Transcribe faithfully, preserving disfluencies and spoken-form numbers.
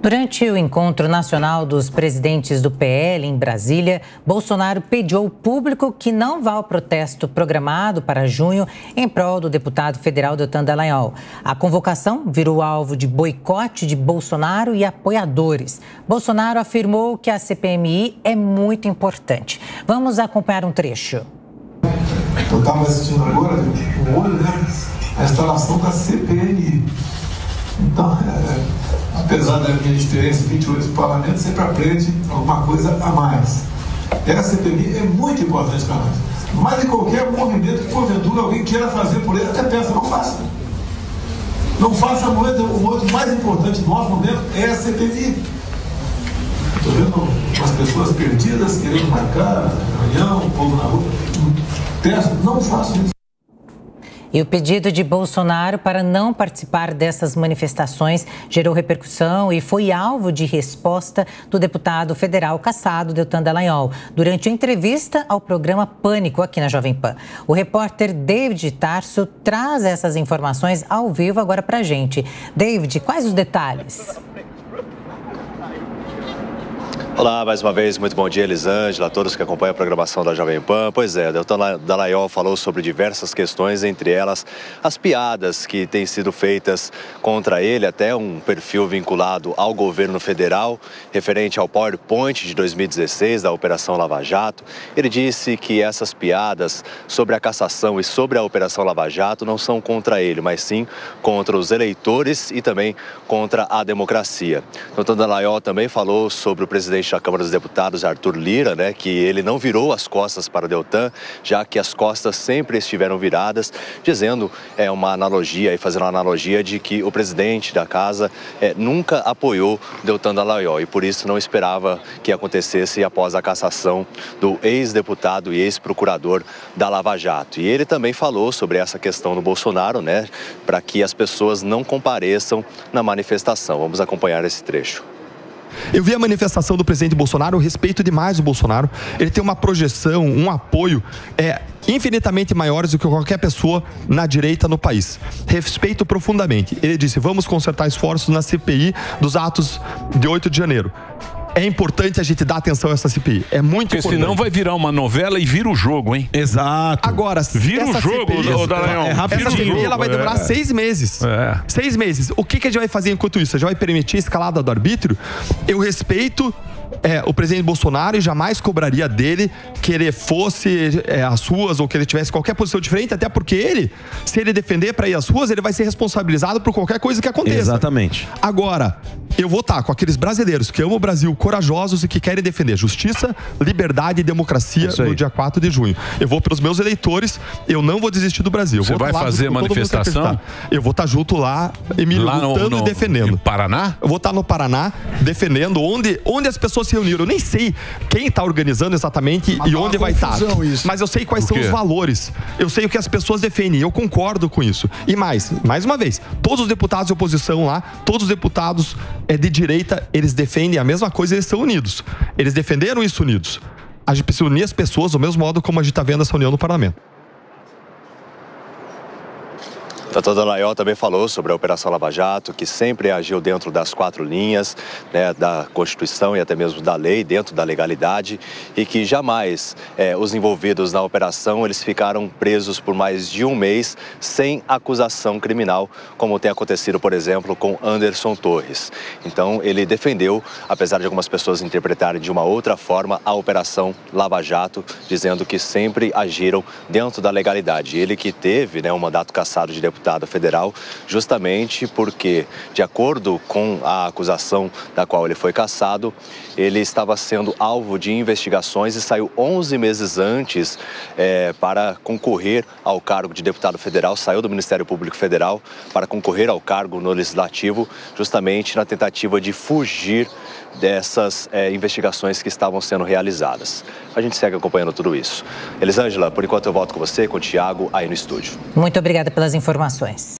Durante o encontro nacional dos presidentes do P L em Brasília, Bolsonaro pediu ao público que não vá ao protesto programado para junho em prol do deputado federal Deltan Dallagnol. A convocação virou alvo de boicote de Bolsonaro e apoiadores. Bolsonaro afirmou que a C P M I é muito importante. Vamos acompanhar um trecho. Eu estava assistindo agora, com o olho, né? A instalação da C P M I. Então, é, apesar da minha experiência de vinte e oito no parlamento, sempre aprende alguma coisa a mais. E a C P M I é muito importante para nós. Mas em qualquer movimento que porventura alguém queira fazer por ele, até pensa, não faça. Não faça o momento, o momento mais importante do nosso momento é a C P M I. Estou vendo umas pessoas perdidas querendo marcar reunião, o povo na rua. Peço, não façam isso. E o pedido de Bolsonaro para não participar dessas manifestações gerou repercussão e foi alvo de resposta do deputado federal cassado Deltan Dallagnol durante a entrevista ao programa Pânico aqui na Jovem Pan. O repórter David Tarso traz essas informações ao vivo agora para a gente. David, quais os detalhes? Olá, mais uma vez, muito bom dia, Elisângela, a todos que acompanham a programação da Jovem Pan. Pois é, Deltan Dallagnol falou sobre diversas questões, entre elas as piadas que têm sido feitas contra ele, até um perfil vinculado ao governo federal, referente ao PowerPoint de dois mil e dezesseis, da Operação Lava Jato. Ele disse que essas piadas sobre a cassação e sobre a Operação Lava Jato não são contra ele, mas sim contra os eleitores e também contra a democracia. Deltan Dallagnol também falou sobre o presidente da Câmara dos Deputados, Arthur Lira, né, que ele não virou as costas para Deltan, já que as costas sempre estiveram viradas, dizendo é uma analogia, e fazendo uma analogia de que o presidente da casa é, nunca apoiou Deltan Dallagnol e por isso não esperava que acontecesse após a cassação do ex-deputado e ex-procurador da Lava Jato. E ele também falou sobre essa questão do Bolsonaro, né, para que as pessoas não compareçam na manifestação. Vamos acompanhar esse trecho. Eu vi a manifestação do presidente Bolsonaro, eu respeito demais o Bolsonaro. Ele tem uma projeção, um apoio é, infinitamente maiores do que qualquer pessoa na direita no país. Respeito profundamente. Ele disse, vamos concertar esforços na C P I dos atos de oito de janeiro. É importante a gente dar atenção a essa C P I. É muito Porque importante. senão vai virar uma novela e vira o jogo, hein? Exato. Agora, vira o jogo, C P I, o Dallagnol. É, essa C P I ela vai demorar é. seis meses. É. Seis meses. O que, que a gente vai fazer enquanto isso? A gente vai permitir a escalada do arbítrio? Eu respeito É, o presidente Bolsonaro e jamais cobraria dele que ele fosse é, às ruas ou que ele tivesse qualquer posição diferente, até porque ele, se ele defender para ir às ruas, ele vai ser responsabilizado por qualquer coisa que aconteça. Exatamente. Agora, eu vou estar com aqueles brasileiros que amam o Brasil, corajosos e que querem defender justiça, liberdade e democracia no dia quatro de junho. Eu vou pelos meus eleitores, eu não vou desistir do Brasil. Você vai fazer manifestação? Eu vou estar junto lá, Emílio, lá no, lutando no, e defendendo. No Paraná? Eu vou estar no Paraná, defendendo onde, onde as pessoas se reuniram. Eu nem sei quem está organizando exatamente Mas e onde vai estar. Isso. Mas eu sei quais são os valores. Eu sei o que as pessoas defendem. Eu concordo com isso. E mais, mais uma vez, todos os deputados de oposição lá, todos os deputados é, de direita, eles defendem a mesma coisa, eles estão unidos. Eles defenderam isso unidos. A gente precisa unir as pessoas do mesmo modo como a gente está vendo essa união no parlamento. Deltan Dallagnol também falou sobre a Operação Lava Jato, que sempre agiu dentro das quatro linhas, né, da Constituição e até mesmo da lei, dentro da legalidade, e que jamais é, os envolvidos na operação eles ficaram presos por mais de um mês sem acusação criminal, como tem acontecido, por exemplo, com Anderson Torres. Então, ele defendeu, apesar de algumas pessoas interpretarem de uma outra forma, a Operação Lava Jato, dizendo que sempre agiram dentro da legalidade. Ele que teve, né, um mandato cassado de deputado federal, justamente porque, de acordo com a acusação da qual ele foi cassado, ele estava sendo alvo de investigações e saiu onze meses antes é, para concorrer ao cargo de deputado federal, saiu do Ministério Público Federal para concorrer ao cargo no Legislativo, justamente na tentativa de fugir dessas é, investigações que estavam sendo realizadas. A gente segue acompanhando tudo isso. Elisângela, por enquanto eu volto com você, com o Thiago, aí no estúdio. Muito obrigada pelas informações.